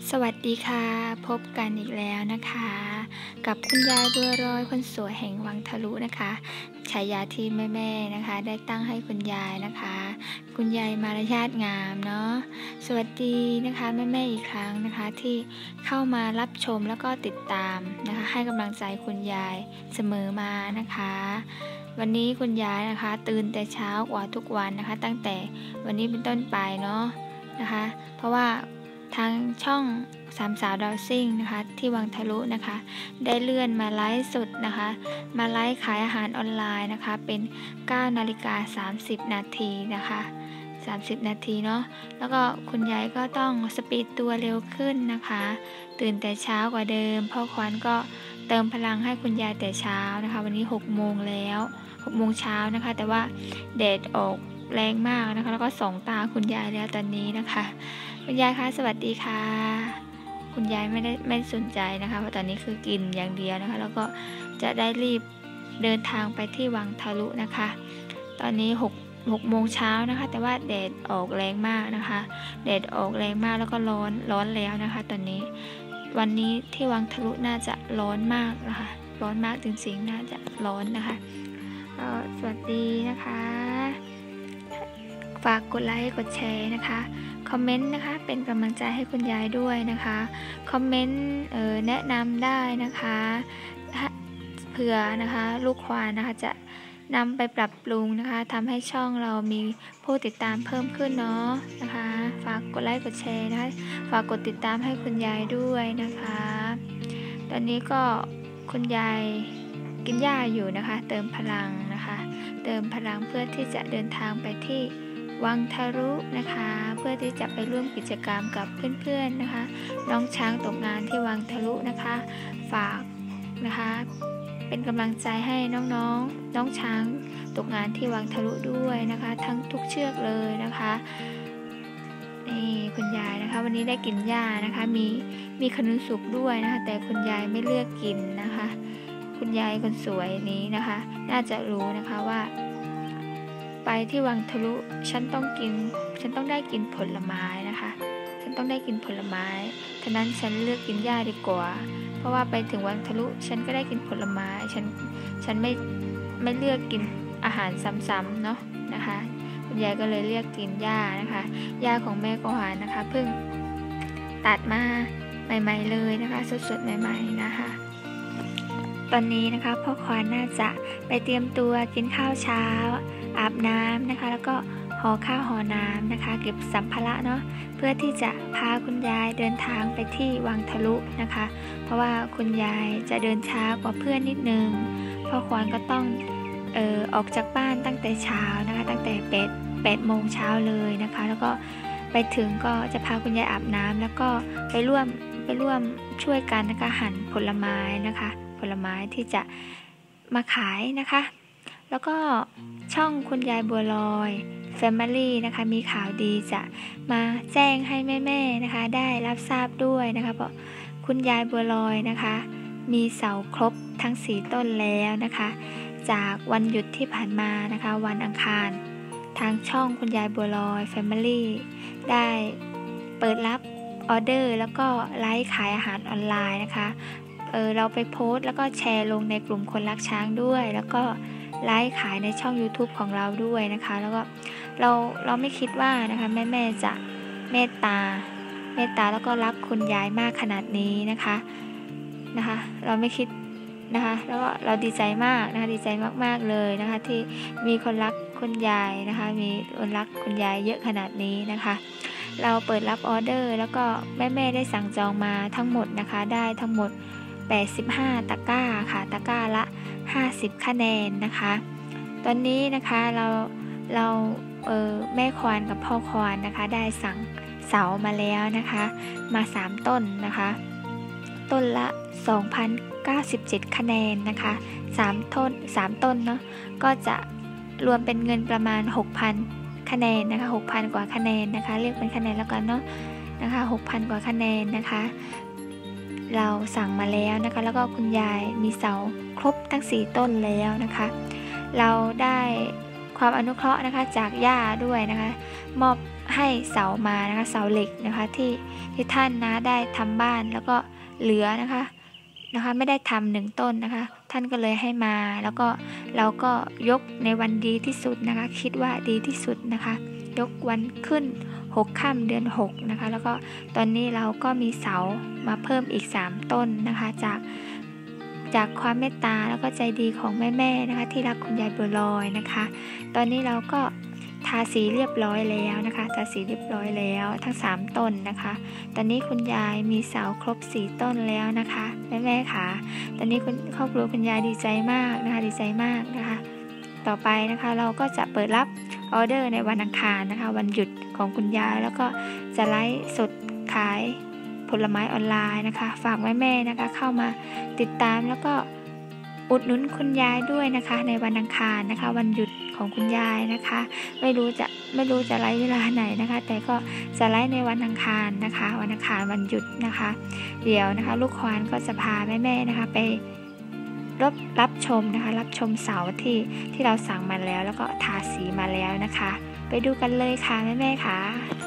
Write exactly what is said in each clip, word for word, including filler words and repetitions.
สวัสดีค่ะพบกันอีกแล้วนะคะกับคุณยายบัวรอยคนสวยแห่งวังทะลุนะคะฉายาที่แม่ๆนะคะได้ตั้งให้คุณยายนะคะคุณยายมารยาทงามเนาะสวัสดีนะคะแม่ๆอีกครั้งนะคะที่เข้ามารับชมแล้วก็ติดตามนะคะให้กำลังใจคุณยายเสมอมานะคะวันนี้คุณยายนะคะตื่นแต่เช้ากว่าทุกวันนะคะตั้งแต่วันนี้เป็นต้นไปเนาะนะคะเพราะว่าทางช่องสามสาวดาวซิ่งนะคะที่วังทะลุนะคะได้เลื่อนมาไลฟ์สดนะคะมาไลฟ์ขายอาหารออนไลน์นะคะเป็นเก้านาฬิกาสามสิบนาทีนะคะสามสิบนาทีเนาะแล้วก็คุณยายก็ต้องสปีดตัวเร็วขึ้นนะคะตื่นแต่เช้ากว่าเดิมพ่อควันก็เติมพลังให้คุณยายแต่เช้านะคะวันนี้หกโมงแล้วหกโมงเช้านะคะแต่ว่าแดดออกแรงมากนะคะแล้วก็ส่องตาคุณยายแล้วตอนนี้นะคะคุณยายคะสวัสดีค่ะคุณยายไม่ได้ไม่สนใจนะคะเพราะตอนนี้คือกินอย่างเดียวนะคะแล้วก็จะได้รีบเดินทางไปที่วังทะลุนะคะตอนนี้หกหกโมงเช้านะคะแต่ว่าแดดออกแรงมากนะคะแดดออกแรงมากแล้วก็ร้อนร้อนแล้วนะคะตอนนี้วันนี้ที่วังทะลุน่าจะร้อนมากนะคะร้อนมากจริงๆน่าจะร้อนนะคะก็สวัสดีนะคะฝากกดไลค์กดแชร์นะคะคอมเมนต์นะคะเป็นกำลังใจให้คุณยายด้วยนะคะคอมเมนต์เอ่อแนะนำได้นะคะเผื่อนะคะลูกควานนะคะจะนำไปปรับปรุงนะคะทำให้ช่องเรามีผู้ติดตามเพิ่มขึ้นเนาะนะคะฝากกดไลค์กดแชร์นะคะฝากกดติดตามให้คุณยายด้วยนะคะตอนนี้ก็คุณยายกินหญ้าอยู่นะคะเติมพลังนะคะเติมพลังเพื่อที่จะเดินทางไปที่วังทะลุนะคะเพื่อที่จะไปร่วมกิจกรรมกับเพื่อนๆนะคะน้องช้างตกงานที่วังทะลุนะคะฝากนะคะเป็นกำลังใจให้น้องๆ น, น้องช้างตกงานที่วังทะลุด้วยนะคะทั้งทุกเชือกเลยนะคะนี่คุณยายนะคะวันนี้ได้กินหญ้านะคะมีมีขนุนสุกด้วยนะคะแต่คุณยายไม่เลือกกินนะคะคุณยายคนสวยนี้นะคะน่าจะรู้นะคะว่าไปที่วังทะลุฉันต้องกินฉันต้องได้กินผลไม้นะคะฉันต้องได้กินผลไม้ฉะนั้นฉันเลือกกินหญ้าดีกว่าเพราะว่าไปถึงวังทะลุฉันก็ได้กินผลไม้ฉันฉันไม่ไม่เลือกกินอาหารซ้ำๆเนาะนะคะคุณยายก็เลยเลือกกินหญ้านะคะหญ้าของแม่กวานนะคะเพิ่งตัดมาใหม่ๆเลยนะคะสดๆใหม่ๆนะคะตอนนี้นะคะพ่อควานน่าจะไปเตรียมตัวกินข้าวเช้าอาบน้ำนะคะแล้วก็ห่อข้าวห่อน้ำนะคะเก็บสัมภาระเนาะเพื่อที่จะพาคุณยายเดินทางไปที่วังทะลุนะคะเพราะว่าคุณยายจะเดินช้ากว่าเพื่อนนิดนึงพ่อควานก็ต้องเอ่อออกจากบ้านตั้งแต่เช้านะคะตั้งแต่แปดแปดโมงเช้าเลยนะคะแล้วก็ไปถึงก็จะพาคุณยายอาบน้ำแล้วก็ไปร่วมไปร่วมช่วยกันนะคะหั่นผลไม้นะคะผลไม้ที่จะมาขายนะคะแล้วก็ช่องคุณยายบัวลอย Family นะคะมีข่าวดีจะมาแจ้งให้แม่ๆนะคะได้รับทราบด้วยนะคะเพราะคุณยายบัวลอยนะคะมีเสาครบทั้งสี่ต้นแล้วนะคะจากวันหยุดที่ผ่านมานะคะวันอังคารทางช่องคุณยายบัวลอย Family ได้เปิดรับออเดอร์แล้วก็ไลฟ์ขายอาหารออนไลน์นะคะเออเราไปโพสต์แล้วก็แชร์ลงในกลุ่มคนรักช้างด้วยแล้วก็ไลฟ์ขายในช่อง YouTube ของเราด้วยนะคะแล้วก็เราเราไม่คิดว่านะคะแม่ๆจะเมตตาเมตตาแล้วก็รักคุณยายมากขนาดนี้นะคะนะคะเราไม่คิดนะคะแล้วก็เราดีใจมากนะคะดีใจมากๆเลยนะคะที่มีคนรักคุณยายนะคะมีคนรักคุณยายเยอะขนาดนี้นะคะเราเปิดรับออเดอร์แล้วก็แม่ๆได้สั่งจองมาทั้งหมดนะคะได้ทั้งหมดแปดสิบห้าตะกร้าค่ะตะกร้าละห้าสิบคะแนนนะคะตอนนี้นะคะเราเราเออแม่ควานกับพ่อควานนะคะได้สั่งเสามาแล้วนะคะมาสามต้นนะคะต้นละ สองพันเก้าสิบเจ็ด คะแนนนะคะสามต้นสามต้นเนาะก็จะรวมเป็นเงินประมาณ หกพัน คะแนนนะคะ หกพัน กว่าคะแนนนะคะเรียกเป็นคะแนนแล้วกันเนาะนะคะ หกพัน กว่าคะแนนนะคะเราสั่งมาแล้วนะคะแล้วก็คุณยายมีเสาครบทั้งสี่ต้นแล้วนะคะเราได้ความอนุเคราะห์นะคะจากย่าด้วยนะคะมอบให้เสามานะคะเสาเหล็กนะคะที่ที่ท่านนะได้ทำบ้านแล้วก็เหลือนะคะนะคะไม่ได้ทำหนึ่งต้นนะคะท่านก็เลยให้มาแล้วก็เราก็ยกในวันดีที่สุดนะคะคิดว่าดีที่สุดนะคะยกวันขึ้นหกค่ำเดือนหกนะคะแล้วก็ตอนนี้เราก็มีเสามาเพิ่มอีกสามต้นนะคะจากจากความเมตตาแล้วก็ใจดีของแม่ๆนะคะที่รักคุณยายบัวลอยนะคะตอนนี้เราก็ทาสีเรียบร้อยแล้วนะคะทาสีเรียบร้อยแล้วทั้งสามต้นนะคะตอนนี้คุณยายมีเสาครบสี่ต้นแล้วนะคะแม่ๆค่ะตอนนี้คุณครอบครัวคุณยายดีใจมากนะคะดีใจมากนะคะต่อไปนะคะเราก็จะเปิดรับออเดอร์ในวันอังคารนะคะวันหยุดของคุณยายแล้วก็จะไลฟ์สดขายผลไม้ออนไลน์นะคะฝากแม่ๆนะคะเข้ามาติดตามแล้วก็อุดหนุนคุณยายด้วยนะคะในวันอังคารนะคะวันหยุดของคุณยายนะคะไม่รู้จะไม่รู้จะไลฟ์เวลาไหนนะคะแต่ก็จะไลฟ์ในวันอังคารนะคะวันอังคารวันหยุดนะคะเดี๋ยวนะคะลูกควานก็จะพาแม่ๆนะคะไปรับรับชมนะคะรับชมเสาที่ที่เราสั่งมาแล้วแล้วก็ทาสีมาแล้วนะคะไปดูกันเลยค่ะแม่ๆค่ะ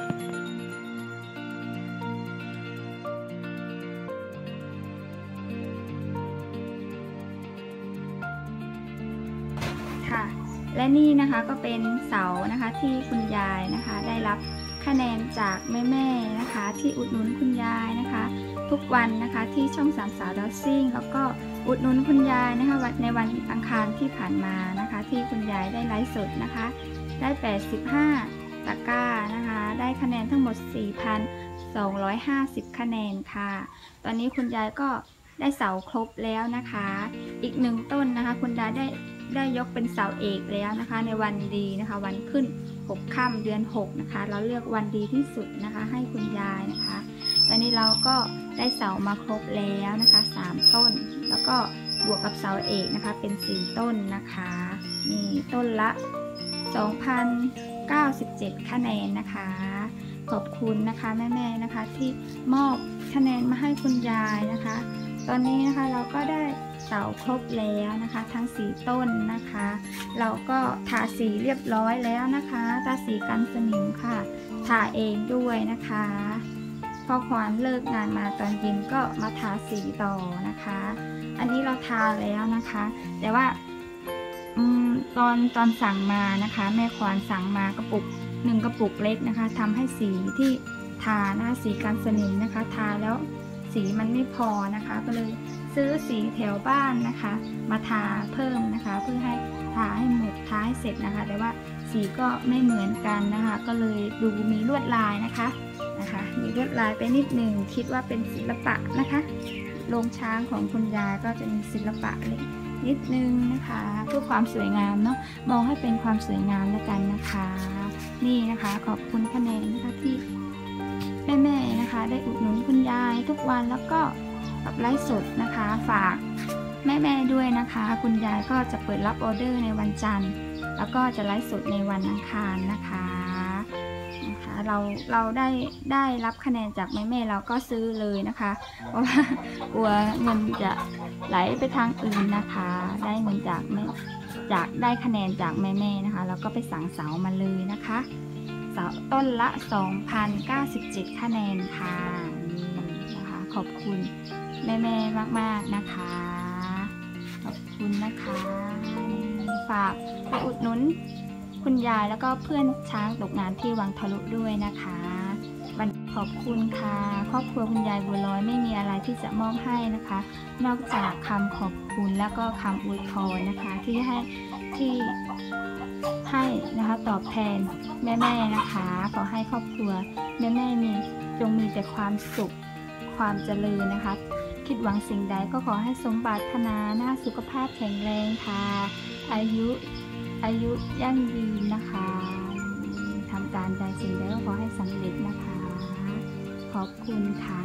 ค่ะและนี่นะคะก็เป็นเสานะคะที่คุณยายนะคะได้รับคะแนนจากแม่ๆนะคะที่อุดหนุนคุณยายนะคะทุกวันนะคะที่ช่องสามสาวดอซซิ่งแล้วก็อุดหนุนคุณยายนะคะในวันอังคารที่ผ่านมานะคะที่คุณยายได้ไลฟ์สดนะคะได้แปดสิบห้าตะกร้านะคะได้คะแนนทั้งหมด สี่พันสองร้อยห้าสิบ คะแนนค่ะตอนนี้คุณยายก็ได้เสาครบแล้วนะคะอีกหนึ่งต้นนะคะคุณยายได้ได้ยกเป็นเสาเอกแล้วนะคะในวันดีนะคะวันขึ้นหกค่ำเดือนหกนะคะเราเลือกวันดีที่สุดนะคะให้คุณยายนะคะตอนนี้เราก็ได้เสามาครบแล้วนะคะสามต้นแล้วก็บวกกับเสาเอกนะคะเป็นสี่ต้นนะคะนี่ต้นละ สองพันเก้าสิบเจ็ด คะแนนนะคะขอบคุณนะคะแม่ๆนะคะที่มอบคะแนนมาให้คุณยายนะคะตอนนี้นะคะเราก็ได้เสาครบแล้วนะคะทั้งสี่ต้นนะคะเราก็ทาสีเรียบร้อยแล้วนะคะทาสีกันสนิมค่ะทาเองด้วยนะคะพอควานเลิกงานมาตอนเย็นก็มาทาสีต่อนะคะอันนี้เราทาแล้วนะคะแต่ว่าอืมตอนตอนสั่งมานะคะแม่ควานสั่งมากระปุกหนึ่งกระปุกเล็กนะคะทำให้สีที่ทานะคะสีกันสนิมนะคะทาแล้วสีมันไม่พอนะคะก็เลยซื้อสีแถวบ้านนะคะมาทาเพิ่มนะคะเพื่อให้ทาให้หมดทาให้เสร็จนะคะแต่ว่าสีก็ไม่เหมือนกันนะคะก็เลยดูมีลวดลายนะคะนะคะมีลวดลายไปนิดหนึ่งคิดว่าเป็นศิลปะนะคะโรงช้างของคุณยายก็จะมีศิลปะเล็กนิดนึงนะคะเพื่อความสวยงามเนาะมองให้เป็นความสวยงามแล้วกันนะคะนี่นะคะขอบคุณคะแนนนะคะที่แม่ๆนะคะได้อุดหนุนคุณยายทุกวันแล้วก็กับไลฟ์สดนะคะฝากแม่ๆด้วยนะคะคุณยายก็จะเปิดรับออเดอร์ในวันจันทร์แล้วก็จะไลฟ์สดในวันอังคารนะคะนะคะเราเราได้ได้รับคะแนนจากแม่ๆเราก็ซื้อเลยนะคะเพราะว่ากลัวเงินจะไหลไปทางอื่นนะคะได้เงินจากแม่จากได้คะแนนจากแม่ๆนะคะแล้วก็ไปสั่งเสามาเลยนะคะเสาต้นละ สองพันเก้าสิบเจ็ด คะแนนค่ะนี่นะคะขอบคุณแม่ๆมากๆนะคะขอบคุณนะคะฝากไปอุดหนุนคุณยายแล้วก็เพื่อนช้างตกงานที่วังทะลุด้วยนะคะวันขอบคุณค่ะครอบครัวคุณยายบัวลอยไม่มีอะไรที่จะมอบให้นะคะนอกจากคำขอบคุณแล้วก็คำอวยพรนะคะที่ให้ที่ให้นะคะตอบแทนแม่ๆนะคะขอให้ครอบครัวแม่ๆมีจงมีแต่ความสุขความเจริญนะคะคิดหวังสิ่งใดก็ขอให้สมปรารถนานะสุขภาพแข็งแรงค่ะอายุอายุยั่งยืนนะคะทำการใดสิ่งใดก็ขอให้สำเร็จนะคะขอบคุณค่ะ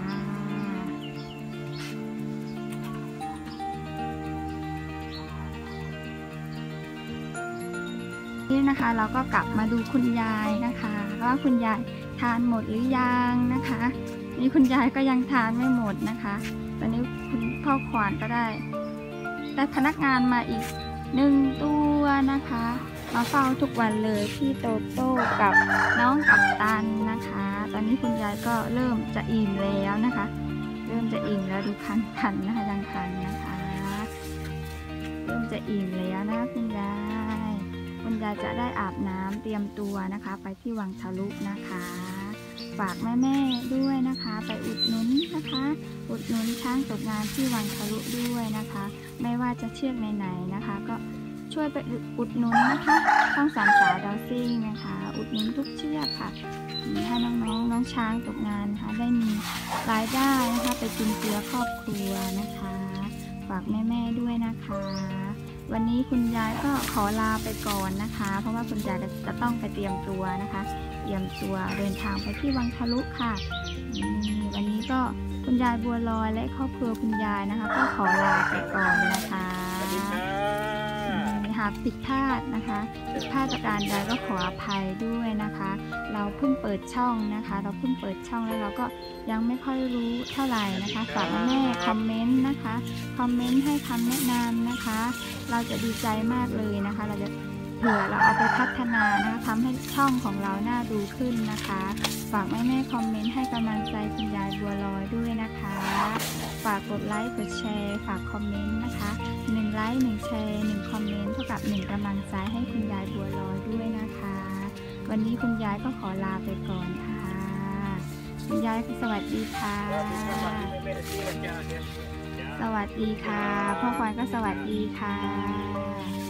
นี่นะคะเราก็กลับมาดูคุณยายนะคะว่าคุณยายทานหมดหรือยังนะคะนี่คุณยายก็ยังทานไม่หมดนะคะตอนนี้คุณพ่อขวานก็ได้ได้พนักงานมาอีกหนึ่งตัวนะคะมาเฝ้าทุกวันเลยพี่โตโต้กับน้องกัปตันนะคะ ตอนนี้คุณยายก็เริ่มจะอิ่มแล้วนะคะ เริ่มจะอิ่มแล้วดูคันคันนะคะยังคันนะคะเริ่มจะอิ่มแล้วนะคุณยายคุณยายจะได้อาบน้ำเตรียมตัวนะคะ ไปที่วังทะลุนะคะฝากแม่ๆด้วยนะคะ ไปอุดหนุนนะคะ อุดหนุนช้างตกงานที่วังทะลุด้วยนะคะ ไม่ว่าจะเชือกไหนๆนะคะ ก็ช่วยไปอุดหนุนนะคะช่องสามสาวดาวซิ่งนะคะ อุดหนุนทุกเชือกค่ะให้น้องๆ น้องช้างตกงานนะคะได้มีรายได้นะคะไปจุนเจือครอบครัวนะคะฝากแม่ๆด้วยนะคะ วันนี้คุณยายก็ขอลาไปก่อนนะคะ เพราะว่าคุณยายจะต้องไปเตรียมตัวนะคะเตรียมตัวเดินทางไปที่วังทะลุค่ะวันนี้ก็คุณยายบัวลอยและครอบครัวคุณยายนะคะก็ขอลาไปก่อนนะคะหากผิดพลาดนะคะผิดพลาดจากการใดก็ขออภัยด้วยนะคะ เราเพิ่งเปิดช่องนะคะ เราเพิ่งเปิดช่องแล้วเราก็ยังไม่ค่อยรู้เท่าไหร่นะคะฝากแม่คอมเมนต์นะคะคอมเมนต์ให้คำแนะนำนะคะ เราจะดีใจมากเลยนะคะ เราจะเผื่อเราเอาไปพัฒนานะคะทำให้ช่องของเราน่าดูขึ้นนะคะฝากแม่แม่คอมเมนต์ให้กำลังใจคุณยายบัวลอยด้วยนะคะฝากกดไลค์กดแชร์ฝากคอมเมนต์นะคะหนึ่งไลค์หนึ่งแชร์หนึ่งคอมเมนต์เท่ากับหนึ่งกำลังใจให้คุณยายบัวลอยด้วยนะคะวันนี้คุณยายก็ขอลาไปก่อนค่ะคุณยายสวัสดีค่ะสวัสดีค่ะพ่อควายก็สวัสดีค่ะ